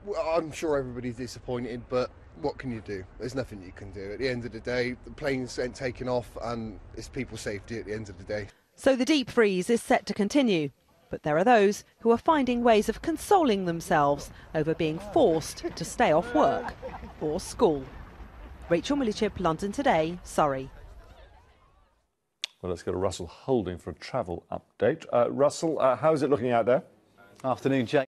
Well, I'm sure everybody's disappointed, but what can you do? There's nothing you can do. At the end of the day, the planes ain't taking off and it's people's safety at the end of the day. So the deep freeze is set to continue. But there are those who are finding ways of consoling themselves over being forced to stay off work or school. Rachel Millichip, London Today, Surrey. Well, let's go to Russell Holding for a travel update. Russell, how is it looking out there? Afternoon, Jake.